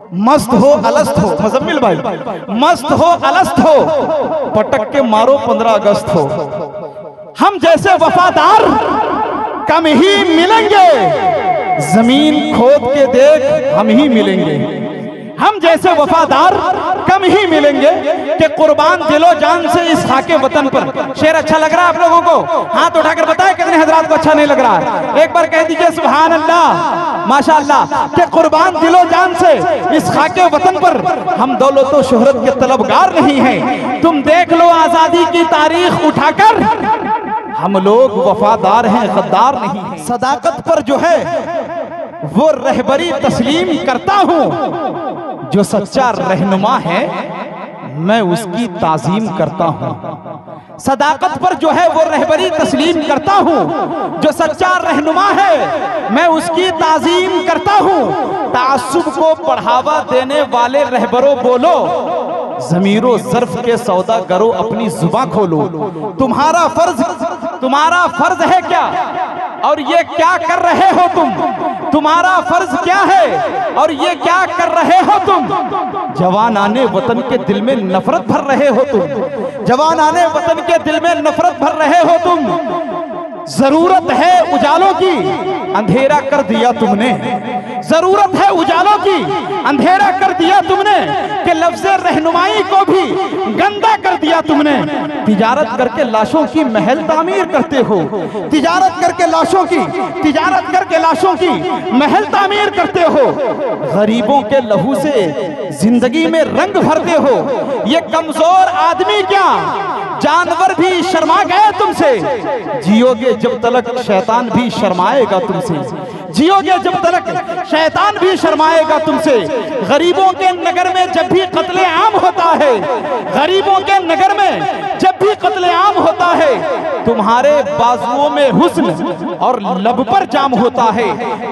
मस्त हो अलस्त हो, मुजम्मिल भाई, मस्त हो अलस्त हो, पटक के मारो 15 अगस्त हो। हम जैसे वफादार कम ही मिलेंगे, जमीन खोद के देख हम ही मिलेंगे। हम जैसे वफादार कम ही मिलेंगे कि कुर्बान दिलो जान से इस खाके वतन पर। शेर अच्छा लग रहा है आप लोगों को? हाथ उठाकर बताए कितने हजरात को अच्छा नहीं लग रहा है। एक बार कह दीजिए सुभान अल्लाह माशाअल्लाह कि कुर्बान दिलो जान से इस खाके वतन पर हम दौलत व शोहरत के तलबगार नहीं हैं। तुम देख लो आजादी की तारीख उठाकर, हम लोग वफादार हैं, गद्दार नहीं। सदाकत पर जो है वो रहबरी तस्लीम करता हूं, जो सच्चा रहनुमा है मैं उसकी ताजीम करता हूं। सदाकत पर जो है वो रहबरी तस्लीम करता हूं, जो सच्चा रहनुमा है मैं उसकी ताजीम करता हूं। तासुब को बढ़ावा देने वाले रहबरों बोलो, ज़मीरो ज़र्फ के सौदागरों अपनी जुबान खोलो। तुम्हारा फर्ज है क्या, और ये क्या कर रहे हो तुम? तुम्हारा फर्ज क्या है और ये क्या कर रहे हो तुम? जवानाने वतन के दिल में नफरत भर रहे हो तुम, जवानाने वतन के दिल में नफरत भर रहे हो तुम। जरूरत है उजालों की, अंधेरा कर दिया तुमने। जरूरत है उजालों की, अंधेरा कर दिया तुमने, कि लफ्ज़ रहनुमाई को भी गंदा कर दिया तुमने। तिजारत करके लाशों की महल तामीर करते हो, तिजारत करके लाशों की महल तामीर करते हो। गरीबों के लहू से जिंदगी में रंग भरते हो। ये कमजोर आदमी क्या जानवर भी शर्मा गए तुमसे। जियोगे जब तलक शैतान भी शर्माएगा तुमसे, जियोगे जब तलक शैतान भी शर्माएगा तुमसे। गरीबों के नगर में जब भी कत्ले आम होता है, गरीबों के नगर में जब भी कत्ले आम होता है, तुम्हारे बाजुओं में हुस्न और लब पर जाम होता है।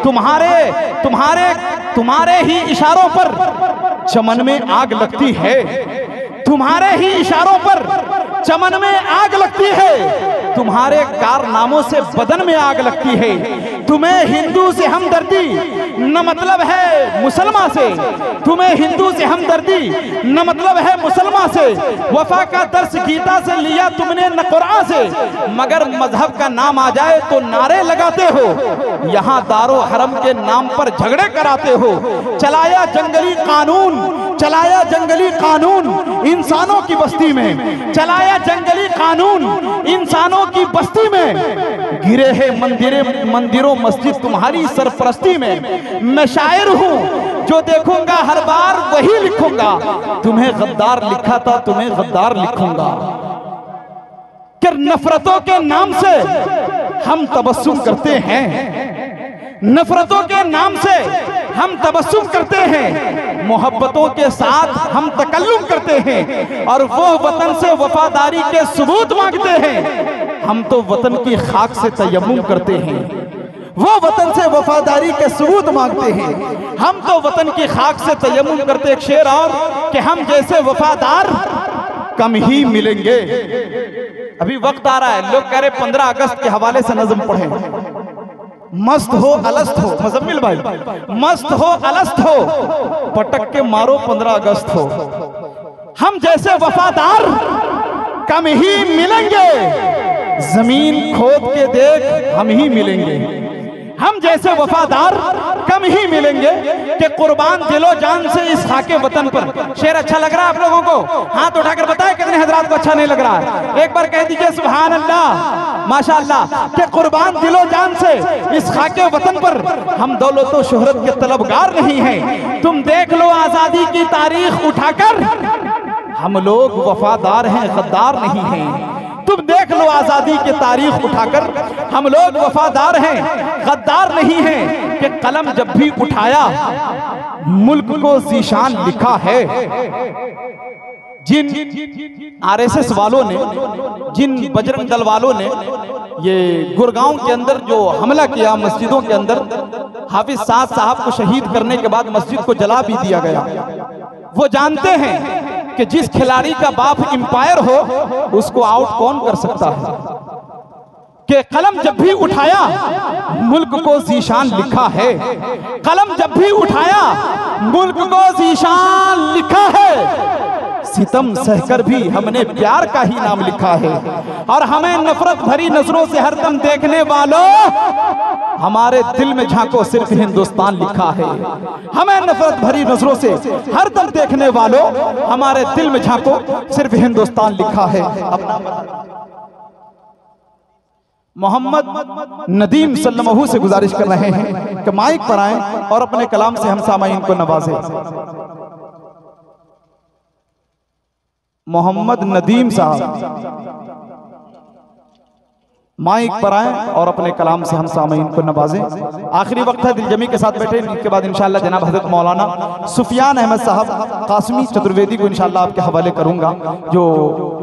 तुम्हारे ही इशारों पर चमन में आग लगती है, तुम्हारे ही इशारों पर चमन में आग लगती है। तुम्हारे कारनामों से बदन में आग लगती है। तुम्हें हिंदू से हमदर्दी न मतलब है मुसलमान से, तुम्हें हिंदू से हमदर्दी न मतलब है मुसलमान से। वफा का दर्स गीता से लिया तुमने न कुरान से, मगर मजहब का नाम आ जाए तो नारे लगाते हो। यहाँ दारो हरम के नाम पर झगड़े कराते हो। चलाया जंगली कानून इंसानों की बस्ती में, चलाया जंगली कानून इंसानों की बस्ती में। गिरे हैं मंदिरों मस्जिद तुम्हारी सरपरस्ती में। मैं शायर हूँ जो देखूंगा हर बार वही लिखूंगा। तुम्हें गद्दार लिखा था, तुम्हें गद्दार लिखूंगा। कि नफरतों के नाम से हम तबस्सुम करते हैं, नफरतों के नाम से हम तबस्सुम करते हैं। मोहब्बतों के साथ हम तकल्लुम करते हैं और वो वतन से वफादारी के सबूत मांगते हैं। हम तो वतन की खाक से तयम्मुम करते हैं, वो वतन से वफादारी के सबूत मांगते हैं। हम तो वतन की खाक से तयम्मुम करते। एक शेर और कि हम जैसे वफादार कम ही मिलेंगे। अभी वक्त आ रहा है, लोग कह रहे 15 अगस्त के हवाले से नज़्म पढ़ें। मस्त हो अलस्त हो, मुजम्मिल भाई, मस्त हो अलस्त हो, पटक के मारो 15 अगस्त हो। हम जैसे वफादार कम ही मिलेंगे, जमीन खोद के देख हम ही मिलेंगे। हम जैसे वफादार कम ही मिलेंगे कि कुर्बान दिलो जान से इस खाके वतन पर। शेर अच्छा लग रहा है आप लोगों को? हाथ उठाकर बताए कितने हजरात को अच्छा नहीं लग रहा है। एक बार कह दीजिए सुभान अल्लाह माशाअल्लाह कि कुर्बान दिलो जान से इस खाके वतन पर हम दौलत व शोहरत के तलबगार नहीं हैं। तुम देख लो आजादी की तारीख उठाकर, हम लोग वफादार हैं, गद्दार नहीं हैं। तुम देख लो आजादी की तारीख उठाकर, हम लोग वफादार हैं, गद्दार नहीं हैं। कि कलम जब भी उठाया मुल्क को ज़ीशान लिखा है। जिन आरएसएस वालों ने, जिन बजरंग दल वालों ने ये गुड़गांव के अंदर जो हमला किया मस्जिदों के अंदर, हाफिज साद साहब को शहीद करने के बाद मस्जिद को जला भी दिया गया। वो जानते हैं कि जिस खिलाड़ी का बाप इंपायर हो उसको आउट कौन कर सकता है। कि कलम जब भी उठाया मुल्क को ज़ीशान लिखा है, कलम जब भी उठाया मुल्क को ज़ीशान लिखा है। सितम सहकर भी हमने प्यार का ही नाम लिखा है। और हमें नफरत भरी नजरों से हरदम देखने वालों, हमारे दिल में झांको सिर्फ हिंदुस्तान लिखा है। हमें नफरत भरी नजरों से हरदम देखने वालों, हमारे दिल में झांको सिर्फ हिंदुस्तान लिखा है। अपना मोहम्मद नदीम सल्लल्लाहु से गुजारिश कर रहे हैं कि माइक पर आएं और अपने कलाम से हम सामाईन को नवाजें। मोहम्मद नदीम साहब माइक पर आए और अपने कलाम से हम सामईन को नवाजें। आखिरी वक्त है, दिलजमी के साथ बैठे। इसके बाद इंशाअल्लाह जनाब हज़रत मौलाना सुफियान अहमद साहब कासमी चतुर्वेदी को इंशाअल्लाह आपके हवाले करूंगा, जो